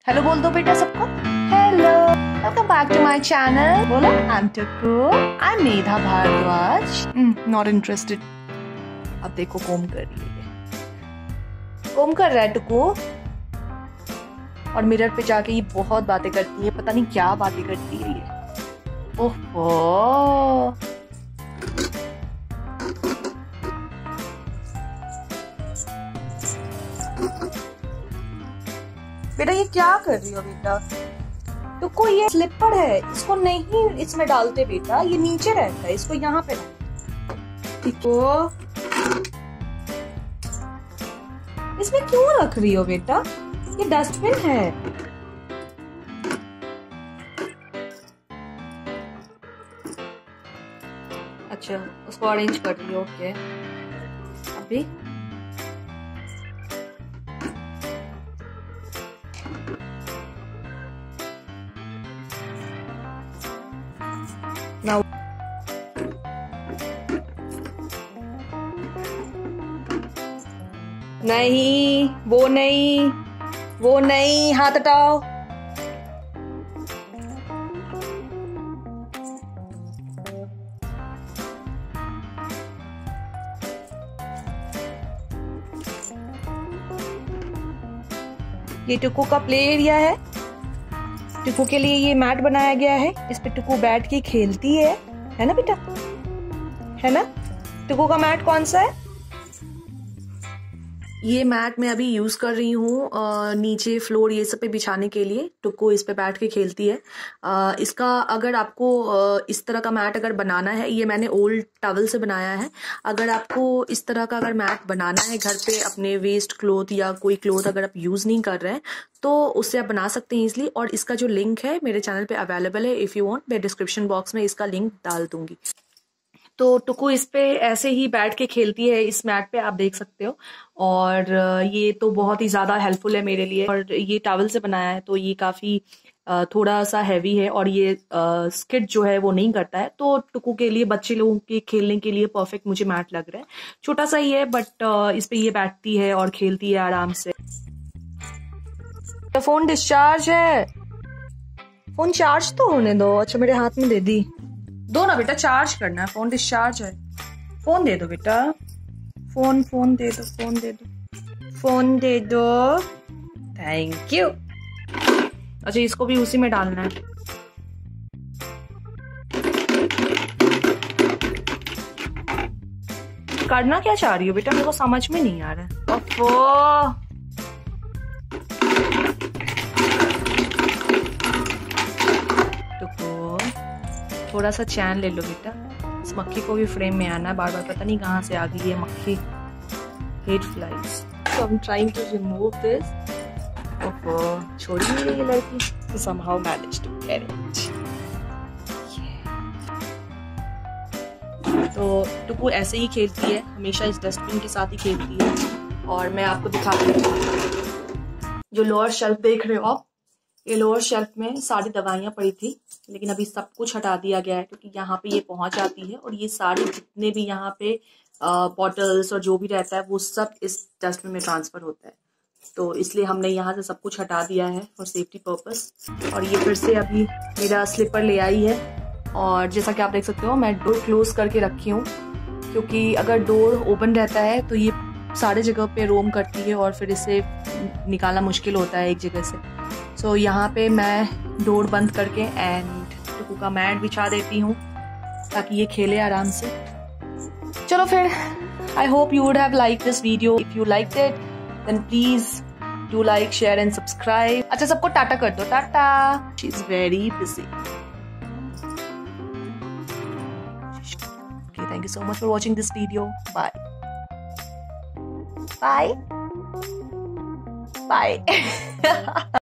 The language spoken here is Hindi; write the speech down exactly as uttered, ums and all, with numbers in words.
हेलो बोल दो बेटा सबको। Hello, welcome back to my channel. बोलो, I am Tuku, I am Medha Bhardwaj. Not interested. अब देखो कोम कर रही है, कोम कर रहा है टुकू, और मिरर पे जाके ये बहुत बातें करती है, पता नहीं क्या बातें करती है ये। ओहो, बेटा ये क्या कर रही हो बेटा? टुकू ये स्लिपर है, इसको नहीं इसमें डालते बेटा, ये नीचे रहता है, इसको यहाँ पे ठीक हो। इसमें क्यों रख रही हो बेटा? ये डस्टबिन है। अच्छा, उसको अरेंज कर रही हो, ओके। अभी Now. नहीं, वो नहीं, वो नहीं, हाथ हटाओ। ये टुकू का प्ले एरिया है। टुकू के लिए ये मैट बनाया गया है, इस पे टुकू बैठ के खेलती है, है ना बेटा? है ना? टुकू का मैट कौन सा है? ये मैट मैं अभी यूज कर रही हूँ नीचे फ्लोर ये सब पे बिछाने के लिए। टुकू इस पे बैठ के खेलती है। आ, इसका अगर आपको आ, इस तरह का मैट अगर बनाना है, ये मैंने ओल्ड टॉवल से बनाया है। अगर आपको इस तरह का अगर मैट बनाना है घर पे, अपने वेस्ट क्लोथ या कोई क्लोथ अगर आप यूज नहीं कर रहे हैं, तो उससे आप बना सकते हैं इजिली। और इसका जो लिंक है मेरे चैनल पे अवेलेबल है, इफ़ यू वांट मैं डिस्क्रिप्शन बॉक्स में इसका लिंक डाल दूंगी। तो टुकू इस पे ऐसे ही बैठ के खेलती है, इस मैट पे आप देख सकते हो। और ये तो बहुत ही ज़्यादा हेल्पफुल है मेरे लिए। और ये टॉवल से बनाया है, तो ये काफ़ी थोड़ा सा हैवी है, और ये स्किड जो है वो नहीं करता है। तो टुकू के लिए, बच्चे लोगों के खेलने के लिए परफेक्ट मुझे मैट लग रहा है। छोटा सा ही है, बट इस पे ये बैठती है और खेलती है आराम से। फोन डिस्चार्ज है, फोन चार्ज तो होने दो। अच्छा, मेरे हाथ में दे दी, दो ना बेटा, चार्ज करना है, फोन डिस्चार्ज है। फोन दे दो बेटा, फोन फोन दे दो, फोन दे दो, फोन दे दो, थैंक यू। अच्छा, इसको भी उसी में डालना है। करना क्या चाह रही हो बेटा? मेरे को समझ में नहीं आ रहा है। ओफो, थोड़ा सा चैन ले लो बेटा, इस मक्खी को भी फ्रेम में आना है। बार बार पता नहीं कहाँ से आ गई है मक्खी। Hate flies. So I am trying to remove this. ओहो, छोड़ी नहीं रही लड़की। तो somehow managed to get it. तो टुकू ऐसे ही खेलती है, हमेशा इस डस्टबिन के साथ ही खेलती है। और मैं आपको दिखाती हूँ, जो लोअर शेल्फ देख रहे हो आप, ये लोअर शेल्फ में सारी दवाइयाँ पड़ी थी, लेकिन अभी सब कुछ हटा दिया गया है, क्योंकि यहाँ पे ये पहुंच जाती है और ये सारे जितने भी यहाँ पे बॉटल्स और जो भी रहता है वो सब इस डस्टबिन में ट्रांसफर होता है। तो इसलिए हमने यहाँ से सब कुछ हटा दिया है फॉर सेफ्टी पर्पस। और ये फिर से अभी मेरा स्लीपर ले आई है, और जैसा कि आप देख सकते हो मैं डोर क्लोज करके रखी हूँ, क्योंकि अगर डोर ओपन रहता है तो ये सारे जगह पे रोम करती है और फिर इसे निकालना मुश्किल होता है एक जगह से। सो so, यहाँ पे मैं डोर बंद करके एंड टुकू का मैट बिछा देती हूँ ताकि ये खेले आराम से। चलो फिर, I hope you would have like this video. If you like it then please do like, share and subscribe. अच्छा, सबको टाटा कर दो, tata. She is very busy. Okay, thank you so much for watching this video. Bye bye bye.